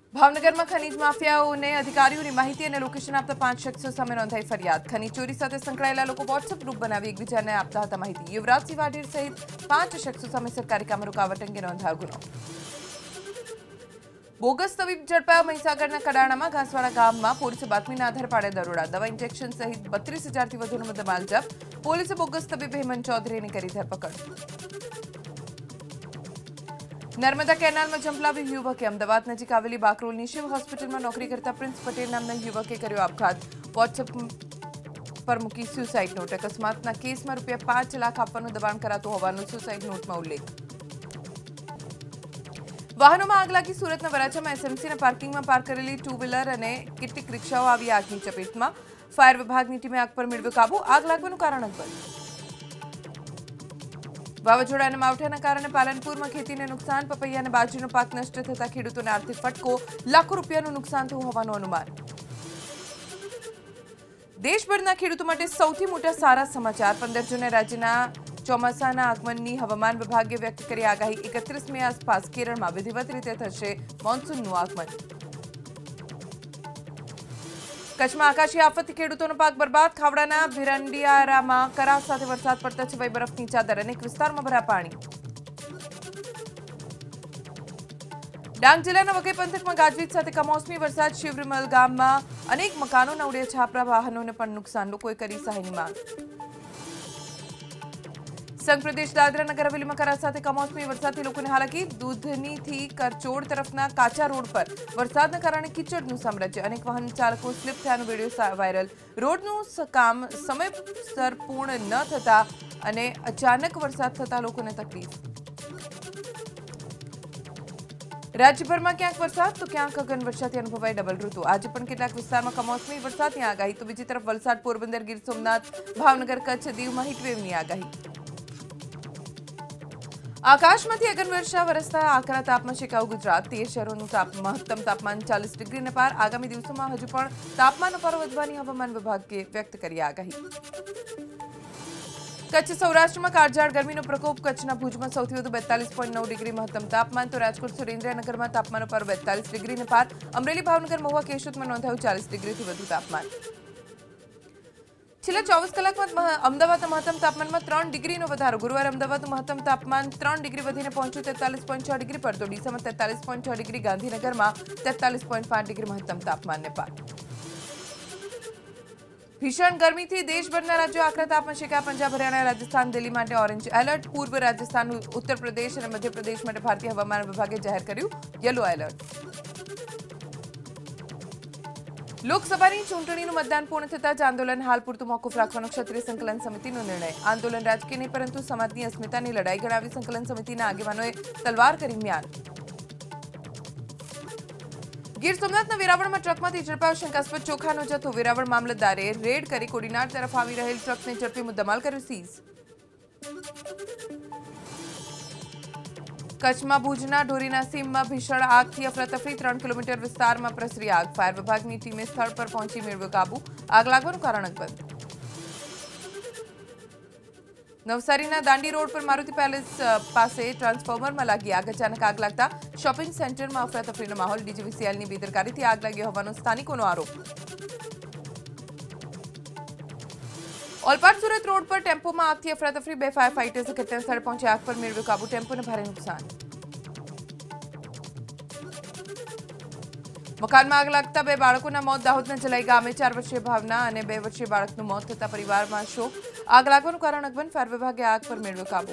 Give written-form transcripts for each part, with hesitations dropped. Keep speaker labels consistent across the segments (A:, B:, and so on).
A: भावनगर में खनिज माफियाओं ने अधिकारियों ने माहिती और लोकेशन आपता 5 शख्सों सामे नोंधाई फरियाद। खनिज चोरी साथ संकળાયેલા લોકો व्हाट्सएप ग्रुप बनावी एकबीजाने आपता હતા माहिती। युवराज सिंह वाढेर सहित 5 शख्सों सामे सरकारी काम रुकावट अंगे नोंधायो गुनो। बोगस तबीब झड़पाया। મહીસાગરના કડાણામાં ઘાસવાડા ગામમાં પોલીસે બાતમીના આધારે પાડ્યા દરોડા। દવા ઇન્જેક્શન સહિત 32,000 થી વધુનો મુદ્દામાલ જપ્ત। પોલીસે બોગસ તબીબ હેમંત ચૌધરીની કરી ધરપકડ। नर्मदा केनाल में जंपलावी युवके अमदावाद नजीक आवेली बाकरोलनी शिव होस्पिटल में नौकरी करता प्रिंस पटेल नामना युवके कर्यो आपघात। व्हाट्सएप पर मूकी सुसाइड नोट। अकस्मातना केस में ₹5 लाख आपवानुं दबाण करातुं होवानुं सुसाइड नोट में उल्लेख। वाहनों में आग लागी। सूरतना वराछा में एसएमसी पार्किंग में पार्क करेली 2 व्हीलर और કેટલીક रिक्षाओं आवी आगनी चपेट में। फायर विभाग की टीमें आग पर मेळव्यो काबू। आग लागवानुं कारण अज्ञात। वावाझोड़ा और मावठाना कारण पालनपुर में खेती ने नुकसान। पपैया और बाजरीनो पाक नष्ट थता खेडूतोने आर्थिक फटको। लाखों रूपियानुं नुकसान थयुं होवानुं अनुमान। देशभરના ખેડૂતો માટે સૌથી મોટા સારા સમાચાર। 15 જૂને રાજ્યના ચોમાસાના આગમનની હવામાન વિભાગે વ્યક્ત કરી આગાહી। 31 મે આસપાસ કેરળમાં વિધિવત રીતે થશે મોન્સૂનનું આગમન। કચ્છમાં આકાશી આફતથી ખેડૂતોનો પાક બરબાદ। ખાવડાના ભીરંડિયારામાં કરા સાથે વરસાદ પડતા છવાઈ બરફની ચાદર। અનેક વિસ્તારમાં ભરા પાણી। ડાંગ જિલ્લાના વઘઈ પંથકમાં ગાજવીજ સાથે કમોસમી વરસાદ। શિવરીમલ ગામમાં અનેક મકાનોના ઉડ્યા છાપરા। વાહનોને પણ નુકસાન। લોકોએ કરી સહાયની માંગ। સંઘ પ્રદેશ દાદરા નગર હવેલીમાં કરા સાથે કમોસમી વરસાદથી લોકોને હાલાકી। દૂધનીથી કરચોડ તરફના કાચા રોડ પર વરસાદના કારણે કીચડનું સામ્રાજ્ય। અનેક વાહન ચાલકો સ્લીપ થયાનો વિડીયો વાયરલ। રોડનું કામ સમયસર પૂર્ણ ન થતા અને અચાનક વરસાદ થતા લોકોને તકલીફ। राज्यभर में क्यांक वरसाद तो क्यांक गगन वर्षाथी अनुभवाई डबल ऋतु। आज पण केटलाक विस्तारमां कमोसमी वरसादनी आगाही। तो बीजी तरफ वलसाड, पोरबंदर, गीर सोमनाथ, भावनगर, कच्छ, दीवमां हीटवेवनी आगाही। आकाशमांथी अगन वर्षा वरसता आकरा तापमां शेकाऊ गुजरात। 13 शहरोनुं महत्तम तापमान 40 डिग्रीने पार। आगामी दिवसोमां हजू पण तापमाननो पारो वधवानी हवामान विभागे व्यक्त करी आगाही। कच्छ सौराष्ट्र में काळझाळ गर्मीनो प्रकोप। कच्छना भुजमां सौथी वधु 42.9 डिग्री महत्तम तापमान। तो राजकोट, सुरेन्द्रनगर में तापमाननो पारो 42 डिग्रीने पार। अमरेली, भावनगर, महुआ, केशोद में नोंधायुं 40 डिग्रीथी वधु तापमान। छेल्ला 24 कलाकमां अमदावादना महत्तम तापमान में 3 डिग्रीनो वधारो। गुरुवारे अमदावादनुं महत्तम तापमान 3 डिग्री वधीने पहोंच्युं 43.6 डिग्री पर। तो डीसामां 43.6 डिग्री, गांधीनगरमां 43.5 डिग्री महत्तम तापमानने पार। भीषण गर्मी थी देशभરના राज्यों आकरा तापमान शेकाया। पंजाब, हरियाणा, राजस्थान, दिल्ही माटे ऑरेंज एलर्ट। पूर्व राजस्थान, उत्तर प्रदेश और मध्य प्रदेश माटे भारतीय हवामान विभागे जाहिर कर्युं येलो एलर्ट। लोकसभाની ચૂંટણીનું મતદાન પૂર્ણ થતા જ આંદોલન હાલ પૂરતું મોકૂફ રાખવાનો ક્ષત્રિય સંકલન સમિતિનો નિર્ણય। આંદોલન રાજકીય નહીં પરંતુ સમાજની અસ્મિતાની લડાઈ ગણાવી સંકલન સમિતિના આગેવાનોએ તલવાર કરી મ્યાન। गीर सोमनाथना वेरावळमां ट्रकमांथी झड़पायो शंकास्पद ચોખાનો જથ્થો। વેરાવળ મામલતદારે રેડ કરી કોડીનાર તરફ આવી રહેલ ટ્રકને ઝડપી મુદ્દામાલ કર્યો સીઝ। કચ્છમાં ભુજના ઢોરીના સીમમાં ભીષણ આગથી અફરાતફરી। 3 કિલોમીટર વિસ્તારમાં પ્રસરી આગ। ફાયર વિભાગની ટીમે સ્થળ પર પહોંચી મેળવ્યો કાબુ। આગ લાગવાનું કારણ અજ્ઞાત। नवसारीना दांडी रोड पर मारुति पैलेस पासे ट्रांसफॉर्मर में लागी आग। अचानक आग लगता शॉपिंग सेंटर में अफरातफरीनो माहौल। डीजीवीसीएल बेदरकारीथी आग लागी होवानो स्थानिकोनो आरोप। ओलपाड सूरत रोड पर टेम्पो में आगथी अफरातफरी। 2 फायर फाइटर्स घटना स्थळे पहुंची आग पर मेळव्यो काबू। टेम्पोने भारे नुकसान। मकान में आग लगता 2 बाळकोना मौत। दाहोदना जलाई गामे 4 वर्षीय भावना और 2 वर्षीय बाळकनुं मौत थता परिवार में शोक। आग लागवानुं कारण अज्ञात। फायर विभागे आग पर मेळव्यो काबू।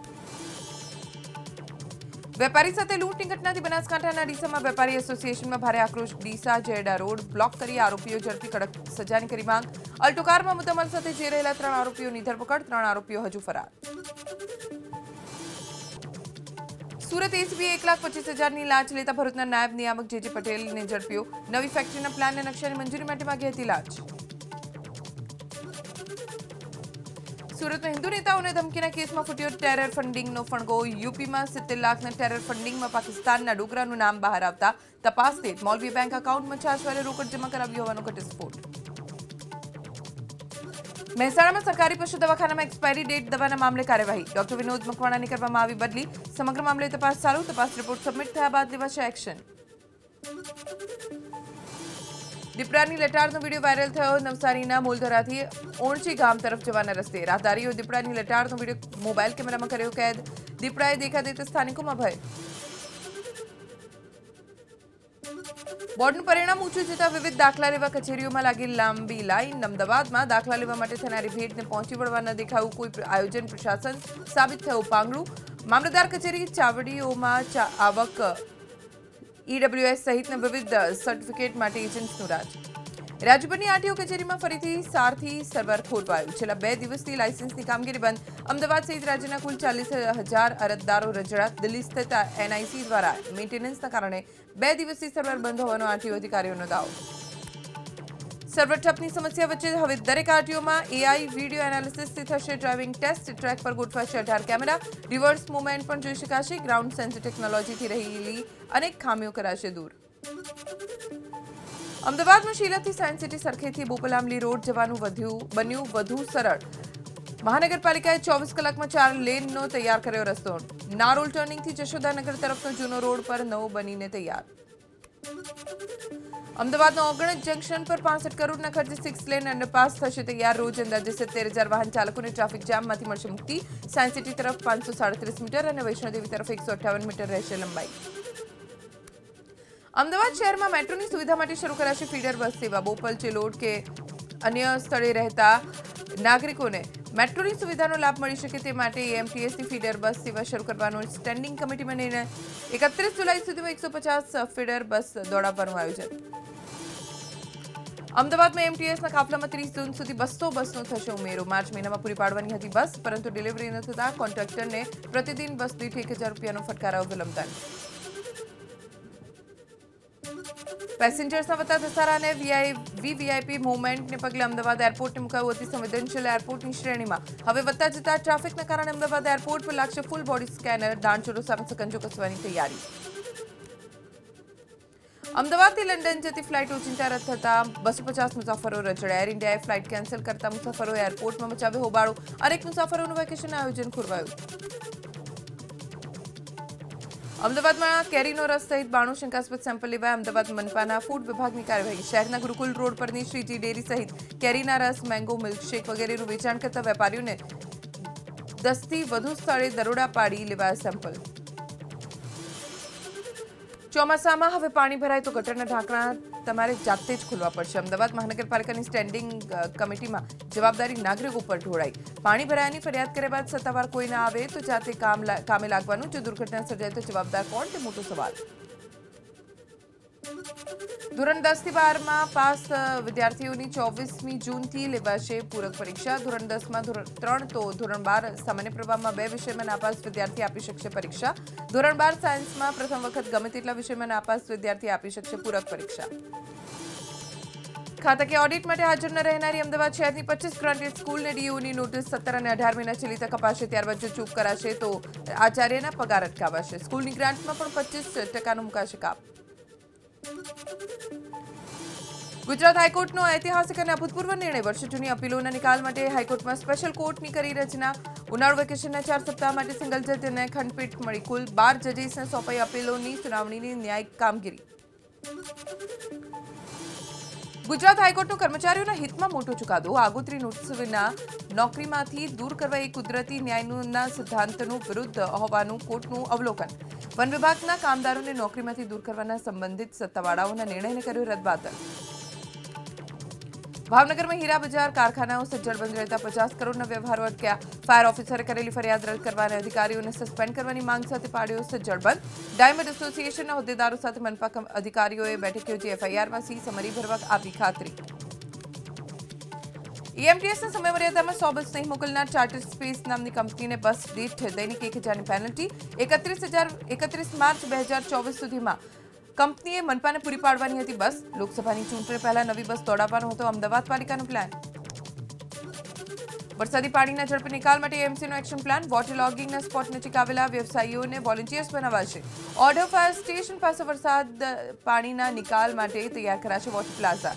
A: वेपारी साथे लूंटनी घटनाथी बनासकांठाना ડીસામાં વેપારી એસોસિએશનમાં ભારે આક્રોશ। ડીસા જેડા રોડ બ્લોક કરી આરોપીઓ ઝડપી કડક સજાની કરી માંગ। અલ્ટો કારમાં મુદ્દામાલ સાથે જઈ રહેલા 3 આરોપીઓની ધરપકડ। 3 આરોપીઓ હજુ ફરાર। सूरत एसीबीए 1,25,000 लांच लेता भरूचना नायब नियामक जेजे पटेल ने झड़प्यो। नवी फैक्टरीना प्लान ने नक्शानी मंजूरी माटे मांगी हती लांच। सूरत में हिंदू नेताओं ने धमकीना केस में फूट्यो टेरर फंडिंगनो फणगो। यूपी में 70 लाखना टेरर फंडिंग में पाकिस्तानना डोगरानुं नाम बहार आवता तपास तेज। मौलवी बैंक अकाउंट में 6 वारे रोकड़ जमा कराव्यो होवानो घटस्फोट। મહેસાણા में सरकारी पशु दवाखाना में एक्सपायरी डेट दवाना मामले कार्यवाही। डॉक्टर विनोद मकवाणानी करवामां आवी बदली। समग्र मामले तपास चालू। तपास रिपोर्ट सबमिट थया बाद लेवाशे एक्शन। દીપડાની લટારનો વિડીયો વાયરલ થયો નવસારીના મૂલધરાથી ઓણચી ગામ તરફ જવાના રસ્તે રાહદારીઓ દીપડાની લટારનો વિડીયો મોબાઈલ કેમેરામાં કર્યો કેદ દીપડાએ દેખા દેતા સ્થાનિકોમાં ભય બોર્ડનું પરિણામ ઊંચું જતા વિવિધ દાખલા લેવા કચેરીઓમાં લાગી લાંબી લાઈન અમદાવાદમાં દાખલા લેવા માટે થનારી ભીડને પહોંચી વળવા ન દેખાયું કોઈ આયોજન પ્રશાસન સાબિત થયું પાંગળું મામલતદાર કચેરી ચાવડીઓમાં આવક ઈડબ્લ્યુએસ સહિતના વિવિધ સર્ટિફિકેટ માટે એજન્ટનું રાજ રાજ્યભરની આરટીઓ કચેરીમાં ફરીથી સારથી સર્વર ખોટવાયું છેલ્લા 2 દિવસથી લાયસન્સની કામગીરી બંધ અમદાવાદ સહિત રાજ્યના કુલ 40,000 અરજદારો રજડા દિલ્હી સ્થિત એનઆઈસી દ્વારા મેન્ટેનન્સના કારણે 2 દિવસથી સર્વર બંધ હોવાનો આરટીઓ અધિકારીઓનો દાવો સર્વર ઠપની સમસ્યા વચ્ચે હવે દરેક આરટીઓમાં એઆઈ વિડીયો એનાલિસિસથી થશે ડ્રાઇવિંગ ટેસ્ટ ટ્રેક પર ગોઠવાશે 18 કેમેરા રિવર્સ મૂવમેન્ટ પણ જોઈ શકાશે ગ્રાઉન્ડ સેન્સર ટેકનોલોજીથી રહેલી અનેક ખામીઓ કરાશે દૂર અમદાવાદમાં શીલાથી સાયન્સ સિટી સરખેજથી બોપલામલી રોડ જવાનું બન્યું વધુ સરળ મહાનગરપાલિકાએ 24 કલાકમાં 4 લેનનો તૈયાર કર્યો રસ્તો નારોલ ટર્નિંગથી જશોદાનગર તરફનો જૂનો રોડ પર નવો બનીને તૈયાર અમદાવાદના ઓગણજ જંકશન પર 65 કરોડના ખર્ચે 6 લેન અંડરપાસ થશે તૈયાર રોજ અંદાજે 70,000 વાહન ચાલકોને ટ્રાફિક જામમાંથી મળશે મુક્તિ સાયન્સ સિટી તરફ 537 મીટર અને વૈષ્ણોદેવી તરફ 158 મીટર રહેશે લંબાઈ અમદાવાદ શહેરમાં મેટ્રોની સુવિધા માટે શરૂ કરાશે ફીડર બસ સેવા બોપલ ચેલોડ કે અન્ય સ્થળે રહેતા નાગરિકોને મેટ્રોની સુવિધાનો લાભ મળી શકે તે માટે એએમટીએસની ફીડર બસ સેવા શરૂ કરવાનો સ્ટેન્ડિંગ કમિટીમાં નિર્ણય 31 જુલાઈ સુધીમાં 150 ફીડર બસ દોડાવવાનું આયોજન અમદાવાદમાં એમટીએસના કાફલામાં 30 જૂન સુધી 200 બસનો થશે ઉમેરો માર્ચ મહિનામાં પૂરી પાડવાની હતી બસ પરંતુ ડિલિવરી ન થતા કોન્ટ્રાક્ટરને પ્રતિદિન બસ દીઠ 1,000 રૂપિયાનો ફટકારાઓ વિલંબદાન પેસેન્જર્સના વધતા ધસારા અને વીવીઆઈપી મૂવમેન્ટને પગલે અમદાવાદ એરપોર્ટને મુકાયું અતિ સંવેદનશીલ એરપોર્ટની શ્રેણીમાં હવે વધતા જતા ટ્રાફિકના કારણે અમદાવાદ એરપોર્ટ પર લાગશે ફૂલ બોડી સ્કેનર દાણચોરો સામે સકંજો કસવાની તૈયારી અમદાવાદથી લંડન જતી ફ્લાઇટ ઓચિંતા રદ થતા 250 મુસાફરો રજડ્યા એર ઇન્ડિયાએ ફ્લાઇટ કેન્સલ કરતા મુસાફરોએ એરપોર્ટમાં મચાવ્યો હોબાળો અનેક મુસાફરોનું વેકેશન આયોજન ખોરવાયું અમદાવાદમાં કેરીનો રસ સહિત 92 શંકાસ્પદ સેમ્પલ લેવાયા અમદાવાદ મનપાના ફૂડ વિભાગની કાર્યવાહી શહેરના ગુરુકુલ રોડ પરની શ્રીજી ડેરી સહિત કેરીના રસ મેંગો મિલ્કશેક વગેરેનું વેચાણ કરતા વેપારીઓને 10 થી વધુ સ્થળે દરોડા પાડી લેવાયા સેમ્પલ ચોમાસામાં હવે પાણી ભરાય તો ગટરના ઢાંકણા તમારે જાતે જ ખોલવા પડશે અમદાવાદ મહાનગરપાલિકાની સ્ટેન્ડિંગ કમિટીમાં જવાબદારી નાગરિકો પર ઢોળાઈ પાણી ભરાયાની ફરિયાદ કર્યા બાદ સત્તાવાર કોઈ ના આવે તો જાતે કામે લાગવાનું જો દુર્ઘટના સર્જાય તો જવાબદાર કોણ તે મોટો સવાલ ધોરણ 10 થી 12માં પાસ વિદ્યાર્થીઓની 24મી જૂનથી લેવાશે પૂરક પરીક્ષા ધોરણ 10માં ધોરણ 3 તો ધોરણ 12 સામાન્ય પ્રવાહમાં 2 વિષયમાં નાપાસ વિદ્યાર્થી આપી શકશે પરીક્ષા ધોરણ 12 સાયન્સમાં પ્રથમ વખત ગમે તેટલા વિષયમાં નાપાસ વિદ્યાર્થી આપી શકશે પૂરક પરીક્ષા ખાતાકીય ઓડિટ માટે હાજર ન રહેનારી અમદાવાદ શહેરની 25 ગ્રાન્ટેડ સ્કૂલને ડીઓની નોટિસ 17 અને 18 મહિના છેલ્લી તક અપાશે ત્યારબાદ જો ચૂક કરાશે તો આચાર્યના પગાર અટકાવાશે સ્કૂલની ગ્રાન્ટમાં પણ 25% મુકાશે કાપ ગુજરાત હાઈકોર્ટનો ઐતિહાસિક અને અભૂતપૂર્વ નિર્ણય વર્ષ જૂની અપીલોના નિકાલ માટે હાઈકોર્ટમાં સ્પેશિયલ કોર્ટની કરી રચના ઉનાળુ વેકેશનના 4 સપ્તાહ માટે સિંગલ જજ અને ખંડપીઠ મળી કુલ 12 જજીસને સોંપાઈ અપીલોની સુનાવણીની ન્યાયિક કામગીરી ગુજરાત હાઈકોર્ટનો કર્મચારીઓના હિતમાં મોટો ચુકાદો આગોતરી નોટિસ વિના નોકરીમાંથી દૂર કરવા એ કુદરતી ન્યાયના સિદ્ધાંતનું વિરુદ્ધ હોવાનું કોર્ટનું અવલોકન વન વિભાગના કામદારોને નોકરીમાંથી દૂર કરવાના સંબંધિત સત્તાવાળાઓના નિર્ણયને કર્યો રદબાતલ ભાવનગરમાં હીરા બજાર કારખાનાઓ સજ્જડ બંધ રહેતા 50 કરોડના વ્યવહારો અટક્યા ફાયર ઓફિસરે કરેલી ફરિયાદ રદ કરવા અને અધિકારીઓને સસ્પેન્ડ કરવાની માંગ સાથે પાડ્યો સજ્જડ બંધ ડાયમંડ એસોસિએશનના હોદ્દેદારો સાથે મનપા અધિકારીઓએ બેઠક યોજી એફઆઈઆરમાં સી સમરી ભરવા આપી ખાતરી ईएमटीएसના સમયમર્યાદામાં 100 બસ નહીં મોકલનાર ચાર્ટર સ્પેસ નામની કંપનીને બસ દીઠ દૈનિક 1000ની પેનલ્ટી 31 માર્ચ 2024 સુધીમાં કંપનીએ મનપાને પૂરી પાડવાની હતી બસ લોકસભાની ચૂંટણી પહેલા નવી બસ દોડાવવાનો હતો અમદાવાદ પાલિકાનો પ્લાન વરસાદી પાણીના ઝડપી નિકાલ માટે એમસીનો એક્શન પ્લાન વોટર લોગિંગના સ્પોટ નજીક આવેલા વ્યવસાયીઓને વોલન્ટિયર્સ બનાવાશે ઓર્ડર ફાયર સ્ટેશન પાસે વરસાદ પાણીના નિકાલ માટે તૈયાર કરાશે વોટર પ્લાઝા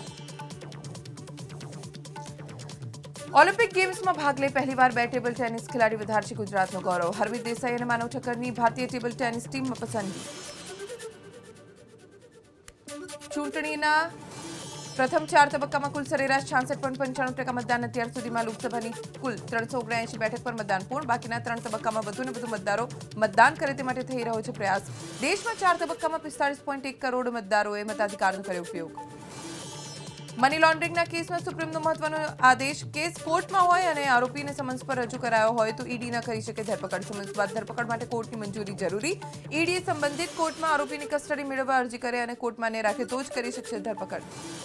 A: ઓલિમ્પિક ગેમ્સમાં ભાગ લઈ પહેલીવાર 2 ટેબલ ટેનિસ ખેલાડી વધારશે ગુજરાતનો ગૌરવ હરમિત દેસાઈ અને માનવ ઠક્કરની ભારતીય ટેબલ ટેનિસ ટીમમાં પસંદગી ચૂંટણીના પ્રથમ 4 તબક્કામાં કુલ સરેરાશ 66.95% મતદાન અત્યાર સુધીમાં લોકસભાની કુલ 379 બેઠક પર મતદાન પૂર્ણ બાકીના 3 તબક્કામાં વધુને વધુ મતદારો મતદાન કરે તે માટે થઈ રહ્યો છે પ્રયાસ દેશમાં 4 તબક્કામાં 45.1 કરોડ મતદારોએ મતાધિકારનો કર્યો ઉપયોગ મની લોન્ડરિંગના કેસમાં સુપ્રીમનો મહત્વનો આદેશ કેસ કોર્ટમાં હોય અને આરોપીને સમન્સ પર રજૂ કરાયો હોય તો ઈડી ન કરી શકે ધરપકડ સમન્સ બાદ ધરપકડ માટે કોર્ટની મંજૂરી જરૂરી ઈડીએ સંબંધિત કોર્ટમાં આરોપીની કસ્ટડી મેળવવા અરજી કરે અને કોર્ટમાં ને રાખે તો જ કરી શકશે ધરપકડ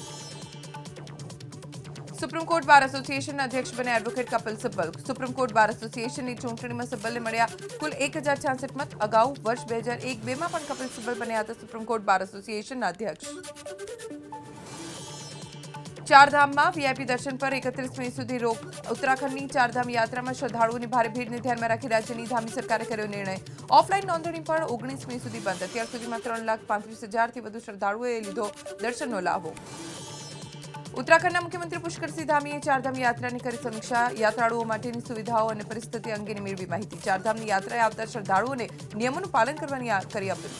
A: સુપ્રીમ કોર્ટ બાર એસોસિએશનના અધ્યક્ષ બને advocate Kapil Sibal supreme court bar એસોસિએશનની ચૂંટણીમાં સિબ્બલને મળ્યા કુલ 1066 મત અગાઉ વર્ષ 2001-2માં પણ કપિલ સિબ્બલ બન્યા હતા સુપ્રીમ કોર્ટ બાર એસોસિએશનના અધ્યક્ષ ચારધામમાં વીઆઈપી દર્શન પર 31 મે સુધી રોક ઉત્તરાખંડની ચારધામ યાત્રામાં શ્રદ્ધાળુઓની ભારે ભીડને ધ્યાનમાં રાખી રાજ્યની ધામી સરકારે કર્યો નિર્ણય ઓફલાઈન નોંધણી પણ 19 મે સુધી બંધ અત્યાર સુધીમાં 3,35,000થી વધુ શ્રદ્ધાળુઓએ લીધો દર્શનનો લાભો ઉત્તરાખંડના મુખ્યમંત્રી પુષ્કરસિંહ ધામીએ ચારધામ યાત્રાની કરી સમીક્ષા યાત્રાળુઓ માટેની સુવિધાઓ અને પરિસ્થિતિ અંગેની મેળવી માહિતી ચારધામની યાત્રાએ આવતા શ્રદ્ધાળુઓને નિયમોનું પાલન કરવાની કરી અપીલ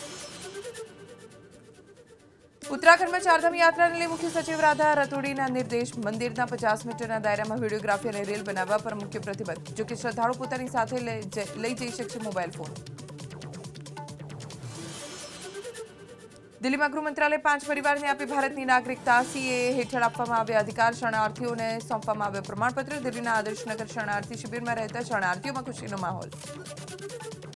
A: ઉત્તરાખંડમાં ચારધામ યાત્રાને લઈ મુખ્ય સચિવ રાધા રતોડીના નિર્દેશ મંદિરના 50 મીટરના દાયરામાં વિડીયોગ્રાફી અને રેલ બનાવવા પર મુખ્ય પ્રતિબંધ જોકે શ્રદ્ધાળુ પોતાની સાથે લઈ જઈ શકશે મોબાઈલ ફોન દિલ્હીમાં ગૃહ મંત્રાલય 5 પરિવારને આપી ભારતની નાગરિકતા સીએએ હેઠળ આપવામાં આવ્યા અધિકાર શરણાર્થીઓને સોંપવામાં આવ્યો પ્રમાણપત્ર દિલ્હીના આદર્શનગર શરણાર્થી શિબિરમાં રહેતા શરણાર્થીઓમાં ખુશીનો માહોલ